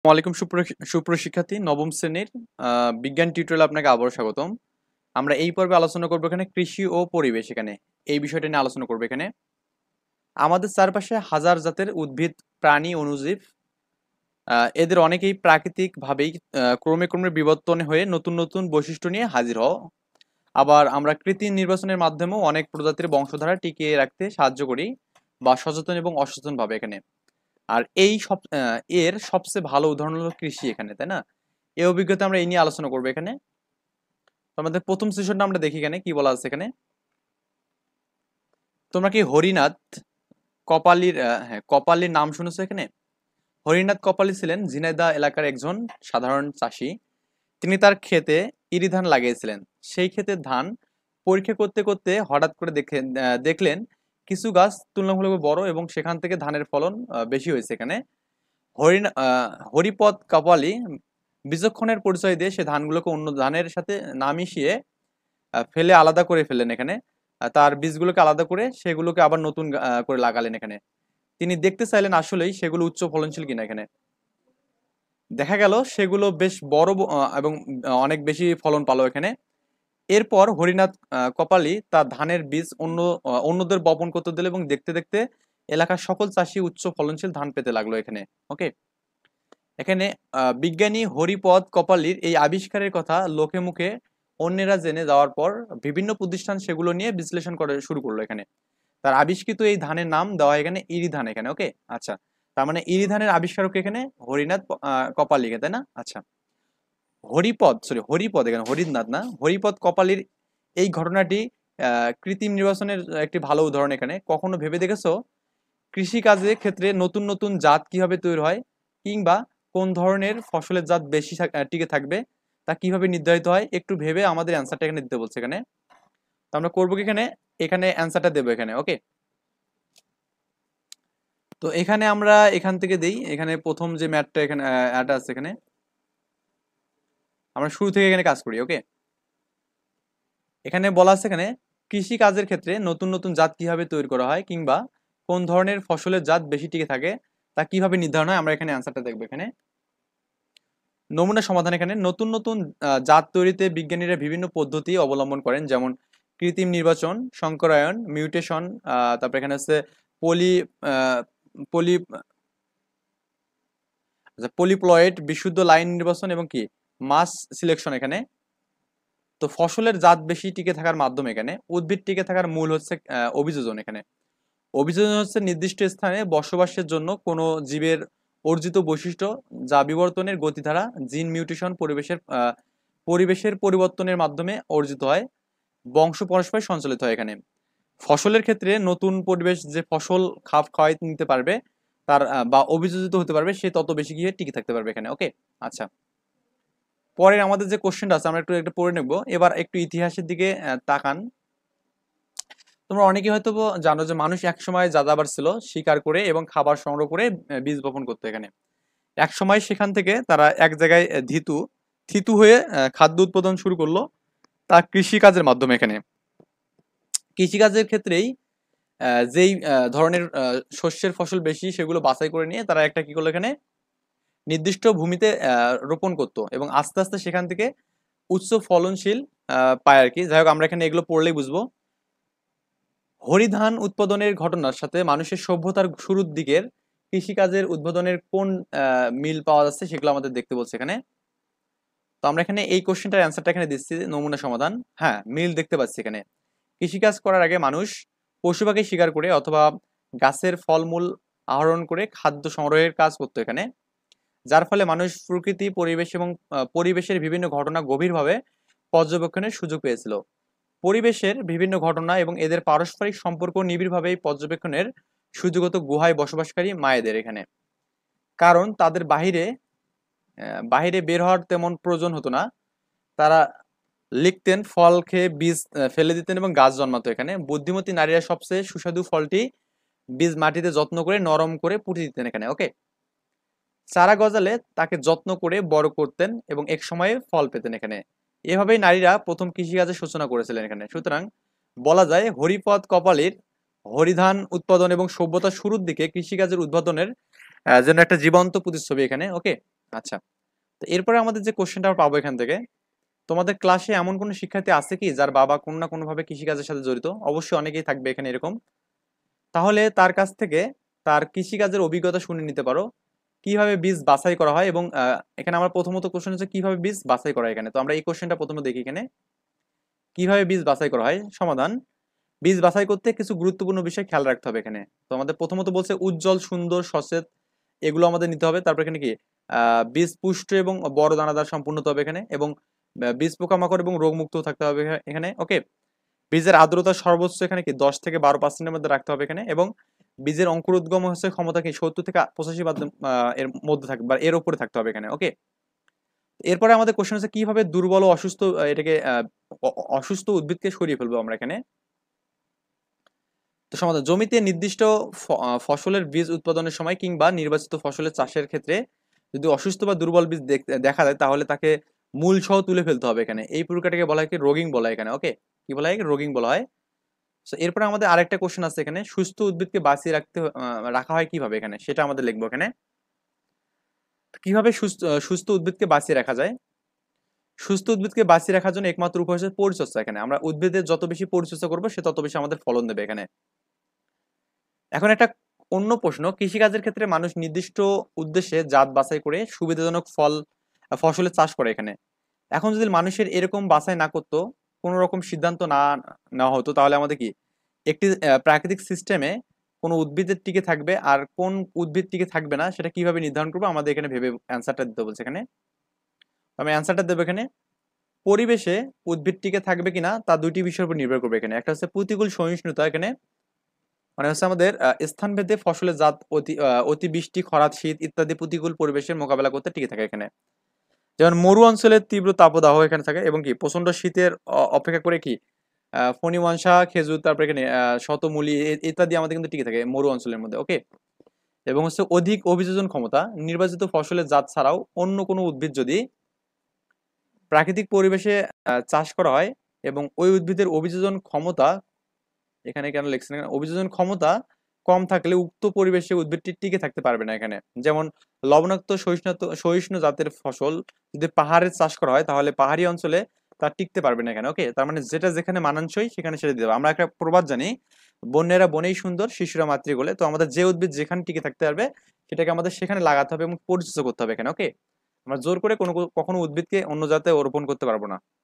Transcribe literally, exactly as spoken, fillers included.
ওয়ালাইকুম সুপ্র- সুপ্রশিক্ষার্থী নবম শ্রেণীর আহ, বিজ্ঞান টিউটোরিয়ালে আপনাকে আবারও স্বাগতম। আমরা এই পর্বে আলোচনা করবো এখানে কৃষি ও পরিবেশ। এখানে এই বিষয়টা নিয়ে আলোচনা করবো। এখানে আমাদের চারপাশে হাজার জাতের উদ্ভিদ, প্রাণী, অণুজীব, আহ, এদের অনেকেই প্রাকৃতিক ভাবেই আহ, ক্রমে ক্রমে বিবর্তন হয়ে নতুন নতুন বৈশিষ্ট্য নিয়ে হাজির হও। আবার আমরা কৃত্রিম নির্বাচনের মাধ্যমেও অনেক প্রজাতির বংশধারা টিকিয়ে রাখতে সাহায্য করি, বা সচেতন এবং অসচেতন ভাবে এখানে। আর এই সব আহ, এর সবচেয়ে ভালো উদাহরণ হলো কৃষি এখানে, তাই না? এই অভিজ্ঞতা আমরা এই নিয়ে আলোচনা করবো এখানে। তো আমাদের প্রথম সেশনটা আমরা দেখি এখানে কি বলা আছে এখানে। তোমরা কি হরিনাথ কপালির আহ, হ্যাঁ কপালির নাম শুনেছো এখানে? হরিনাথ কপালি ছিলেন ঝিনাইদহ এলাকার একজন সাধারণ চাষি। তিনি তার ক্ষেতে ইরি ধান লাগিয়েছিলেন। সেই ক্ষেতের ধান পরীক্ষা করতে করতে হঠাৎ করে দেখে আহ, দেখলেন কিছু গাছ তুলনামূলক বড় এবং সেখান থেকে ধানের ফলন আহ, বেশি হয়েছে এখানে। হরিণ আহ, হরিপদ কপালি বিচক্ষণের পরিচয় দিয়ে সে ধানগুলোকে অন্য ধানের সাথে না মিশিয়ে আহ, ফেলে আলাদা করে ফেললেন এখানে। আহ, তার বীজগুলোকে আলাদা করে সেগুলোকে আবার নতুন আহ, করে লাগালেন এখানে। তিনি দেখতে চাইলেন আসলেই সেগুলো উচ্চ ফলনশীল কিনা এখানে। দেখা গেল সেগুলো বেশ বড় ব- আহ, এবং আহ, অনেক বেশি ফলন পালো এখানে। এরপর হরিনাথ আহ, কপালি তার ধানের বীজ অন্য আহ, অন্যদের বপন করতে দিল এবং দেখতে দেখতে এলাকার সকল চাষি উচ্চ ফলনশীল ধান পেতে লাগলো এখানে। ওকে। এখানে আহ, বিজ্ঞানী হরিপদ কপালির এই আবিষ্কারের কথা লোকে মুখে অন্যেরা জেনে যাওয়ার পর বিভিন্ন প্রতিষ্ঠান সেগুলো নিয়ে বিশ্লেষণ করে শুরু করলো এখানে। তার আবিষ্কৃত এই ধানের নাম দেওয়া হয় এখানে ইরি ধান এখানে। ওকে। আচ্ছা, তার মানে ইরি ধানের আবিষ্কারক এখানে হরিনাথ আহ, কপালি, তাই না? আচ্ছা, হরিপদ সরি হরিপদ এখানে হরিনাথ না, হরিপদ কপালির এই ঘটনাটি আহ কৃত্রিম নির্বাচনের একটি ভালো উদাহরণ এখানে। কখনো ভেবে দেখেছো কৃষি কাজের ক্ষেত্রে নতুন নতুন জাত কিভাবে তৈরি হয়, কিংবা কোন ধরনের ফসলের জাত বেশি থাক- আহ, টিকে থাকবে তা কিভাবে নির্ধারিত হয়? একটু ভেবে আমাদের অ্যান্সারটা এখানে দিতে বলছে এখানে। তো আমরা করবো কি এখানে, এখানে অ্যান্সারটা দেবো এখানে। ওকে। তো এখানে আমরা এখান থেকে দেই। এখানে প্রথম যে ম্যাথটা এখানে অ্যাড আছে এখানে, আমরা শুরু থেকে এখানে কাজ করি। ওকে। এখানে বলা আছে এখানে কৃষি কাজের ক্ষেত্রে নতুন নতুন জাত কিভাবে তৈরি করা হয়, কিংবা কোন ধরনের ফসলের জাত বেশি টিকে থাকে তা কিভাবে নির্ধারণ হয়। আমরা এখানে অ্যান্সারটা দেখবো এখানে। নমুনা সমাধান এখানে নতুন নতুন আহ, জাত তৈরিতে বিজ্ঞানীরা বিভিন্ন পদ্ধতি অবলম্বন করেন, যেমন কৃত্রিম নির্বাচন, সংকরায়ন, মিউটেশন, তারপর এখানে হচ্ছে পলি আহ, পলি পলিপ্লয়েড, বিশুদ্ধ লাইন নির্বাচন এবং কি মাস সিলেকশন এখানে। তো ফসলের জাত বেশি টিকে থাকার মাধ্যমে এখানে উদ্ভিদ টিকে থাকার মূল হচ্ছে আহ, অভিযোজন এখানে। অভিযোজন হচ্ছে নির্দিষ্ট স্থানে বসবাসের জন্য কোনো জীবের অর্জিত বৈশিষ্ট্য, যা বিবর্তনের গতিধারা, জিন মিউটেশন, পরিবেশের আহ, পরিবেশের পরিবর্তনের মাধ্যমে অর্জিত হয়, বংশ পরস্পর সঞ্চালিত হয় এখানে। ফসলের ক্ষেত্রে নতুন পরিবেশ যে ফসল খাপ খাওয়াই নিতে পারবে তার আহ, বা অভিযোজিত হতে পারবে, সে তত বেশি গিয়ে টিকে থাকতে পারবে এখানে। ওকে। আচ্ছা, পরের আমাদের যে কোশ্চেনটা আছে আমরা একটু একটা পড়ে নেব। এবার একটু ইতিহাসের দিকে আহ, তাকান। তোমরা অনেকে হয়তো জানো যে মানুষ একসময় যাযাবর ছিল, শিকার করে এবং খাবার সংগ্রহ করে আহ, বীজ বপন করতো এখানে। এক সময় সেখান থেকে তারা এক জায়গায় আহ, ধিতু থিতু হয়ে আহ, খাদ্য উৎপাদন শুরু করলো, তা কৃষি কাজের মাধ্যমে এখানে। কৃষিকাজের ক্ষেত্রেই আহ, যেই আহ, ধরনের আহ, শস্যের ফসল বেশি সেগুলো বাছাই করে নিয়ে তারা একটা কি করলো এখানে নির্দিষ্ট ভূমিতে আহ, রোপণ করতো, এবং আস্তে আস্তে সেখান থেকে উচ্চ ফলনশীল আহ, পায় আর কি। যাই হোক, আমরা এখানে এগুলো পড়লেই বুঝবো। হরিধান উৎপাদনের ঘটনার সাথে মানুষের সভ্যতার শুরুর দিকের কৃষিকাজের উদ্বোধনের কোন আহ, মিল পাওয়া যাচ্ছে সেগুলো আমাদের দেখতে বলছে এখানে। তো আমরা এখানে এই কোশ্চেনটার অ্যান্সারটা এখানে দিচ্ছি, নমুনা সমাধান। হ্যাঁ, মিল দেখতে পাচ্ছি এখানে। কৃষিকাজ করার আগে মানুষ পশু পাখি শিকার করে অথবা গাছের ফলমূল আহরণ করে খাদ্য সংগ্রহের কাজ করতো এখানে, যার ফলে মানুষ প্রকৃতি, পরিবেশ এবং আহ, পরিবেশের বিভিন্ন ঘটনা গভীরভাবে পর্যবেক্ষণের সুযোগ পেয়েছিল। পরিবেশের বিভিন্ন ঘটনা এবং এদের পারস্পরিক সম্পর্ক নিবিড়ভাবে এই পর্যবেক্ষণের সুযোগ হতো গুহায় বসবাসকারী মায়েদের এখানে। কারণ তাদের বাহিরে আহ, বাহিরে বের হওয়ার তেমন প্রয়োজন হতো না। তারা লিখতেন, ফল খেয়ে বীজ আহ, ফেলে দিতেন এবং গাছ জন্মাতো এখানে। বুদ্ধিমতী নারীরা সবচেয়ে সুস্বাদু ফলটি বীজ মাটিতে যত্ন করে নরম করে পুঁতে দিতেন এখানে। ওকে। চারা গজালে তাকে যত্ন করে বড় করতেন এবং এক সময়ে ফল পেতেন এখানে। এভাবেই নারীরা প্রথম কৃষিকাজের সূচনা করেছিলেন এখানে। সুতরাং বলা যায় হরিপদ কপালের হরিধান উৎপাদন এবং সভ্যতার শুরুর দিকে কৃষিকাজের উদ্বোধনের আহ, জন্য একটা জীবন্ত প্রতিচ্ছবি এখানে। ওকে। আচ্ছা, তো এরপরে আমাদের যে কোশ্চেনটা আমরা পাবো এখান থেকে, তোমাদের ক্লাসে এমন কোনো শিক্ষার্থী আছে কি যার বাবা কোনো না কোনো ভাবে কৃষিকাজের সাথে জড়িত? অবশ্যই অনেকেই থাকবে এখানে এরকম। তাহলে তার কাছ থেকে তার কৃষিকাজের অভিজ্ঞতা শুনে নিতে পারো, কিভাবে বীজ বাছাই করা হয়। এবং আহ, এখানে আমার প্রথমত কোশ্চেন হচ্ছে কিভাবে বীজ বাছাই করা হয় এখানে। তো আমরা এই কোশ্চেনটা প্রথমে দেখি এখানে, কিভাবে বীজ বাছাই করা হয়। সমাধান: বীজ বাছাই করতে কিছু গুরুত্বপূর্ণ বিষয় খেয়াল রাখতে হবে এখানে। তো আমাদের প্রথমত বলছে উজ্জ্বল, সুন্দর, সচেত, এগুলো আমাদের নিতে হবে। তারপর এখানে কি আহ বীজ পুষ্ট এবং বড় দানাদার সম্পূর্ণ হতে হবে এখানে। এবং আহ, বীজ পোকামাকড় এবং রোগমুক্ত থাকতে হবে এখানে। ওকে। বীজের আর্দ্রতা সর্বোচ্চ এখানে কি দশ থেকে বারো পার্সেন্টের মধ্যে রাখতে হবে এখানে। এবং বীজের অঙ্কুরোদ্গম হচ্ছে ক্ষমতা কি সত্তর থেকে পঁচাশি এর মধ্যে থাকবে বা এর উপরে থাকতে হবে এখানে। ওকে। এরপরে আমাদের কোশ্চেন হচ্ছে কিভাবে দুর্বল ও অসুস্থ আহ, এটাকে আহ, অ- অ- অসুস্থ উদ্ভিদকে সরিয়ে ফেলবো আমরা এখানে। তো সমাধান: জমিতে নির্দিষ্ট ফ- আহ, ফসলের বীজ উৎপাদনের সময় কিংবা নির্বাচিত ফসলের চাষের ক্ষেত্রে যদি অসুস্থ বা দুর্বল বীজ দেখ- দেখা যায় তাহলে তাকে মূল সহ তুলে ফেলতে হবে এখানে। এই প্রক্রিয়াটাকে বলা হয় কি রোগিং বলা হয় এখানে। ওকে, কি বলা হয়? রোগিং বলা হয়। তো এরপরে আমাদের আরেকটা কোশ্চেন আছে এখানে, সুস্থ উদ্ভিদকে বাঁচিয়ে রাখতে আহ, রাখা হয় কিভাবে এখানে, সেটা আমাদের লিখবো এখানে। তো কিভাবে সুস্থ আহ, সুস্থ উদ্ভিদকে বাঁচিয়ে রাখা যায়? সুস্থ উদ্ভিদকে বাঁচিয়ে রাখার জন্য একমাত্র উপায় হচ্ছে পরিচর্যা এখানে। আমরা উদ্ভিদের যত বেশি পরিচর্যা করবো সে তত বেশি আমাদের ফলন দেবে এখানে। এখন একটা অন্য প্রশ্ন, কৃষিকাজের ক্ষেত্রে মানুষ নির্দিষ্ট উদ্দেশ্যে জাত বাছাই করে সুবিধাজনক ফল ফসলের চাষ করে এখানে। এখন যদি মানুষের এরকম বাছাই না করতো, কোনো রকম সিদ্ধান্ত না নেওয়া হতো, তাহলে আমাদের কি একটি আহ, প্রাকৃতিক সিস্টেমে কোন উদ্ভিদের টিকে থাকবে আর কোন উদ্ভিদ টিকে থাকবে না সেটা কিভাবে নির্ধারণ করবো আমাদের এখানে ভেবে অ্যান্সারটা দিতে বলছে এখানে। আমি অ্যান্সারটা দেবো এখানে, পরিবেশে উদ্ভিদ টিকে থাকবে কিনা তা দুইটি বিষয়ের উপর নির্ভর করবে এখানে। একটা হচ্ছে প্রতিকূল সহিষ্ণুতা এখানে, মানে হচ্ছে আমাদের আহ, স্থানভেদে ফসলের জাত অতি আহ, অতিবৃষ্টি, খরা, শীত ইত্যাদি প্রতিকূল পরিবেশের মোকাবেলা করতে টিকে থাকে এখানে। যেমন মরু অঞ্চলের তীব্র তাপদাহ এখানে থাকে এবং কি প্রচন্ড শীতের অ- অপেক্ষা করে কি আহ, ফণিমনসা, খেজুর, তারপরে এখানে আহ, শতমূলী এ- ইত্যাদি আমাদের কিন্তু টিকে থাকে মরু অঞ্চলের মধ্যে। ওকে। এবং হচ্ছে অধিক অভিযোজন ক্ষমতা, নির্বাচিত ফসলের জাত ছাড়াও অন্য কোনো উদ্ভিদ যদি প্রাকৃতিক পরিবেশে আহ, চাষ করা হয় এবং ওই উদ্ভিদের অভিযোজন ক্ষমতা, এখানে কেন লিখছেন এখানে? অভিযোজন ক্ষমতা কম থাকলে উক্ত পরিবেশে উদ্ভিদটি টিকে থাকতে পারবে না এখানে। যেমন লবণাক্ত সহিষ্ণু সহিষ্ণু জাতের ফসল যদি পাহাড়ে চাষ করা হয় তাহলে পাহাড়ি অঞ্চলে তা টিকতে পারবে না এখানে। ওকে, তার মানে যেটা যেখানে মানানসই সেখানে সেটা দিতে হবে। আমরা একটা প্রবাদ জানি, বন্যেরা বনেই সুন্দর, শিশুরা মাতৃগোলে। তো আমাদের যে উদ্ভিদ যেখানে টিকে থাকতে পারবে সেটাকে আমাদের সেখানে লাগাতে হবে এবং পরিচর্যা করতে হবে এখানে। ওকে, আমরা জোর করে কোনো কখনো উদ্ভিদকে অন্য জাতে রোপণ করতে পারবো না।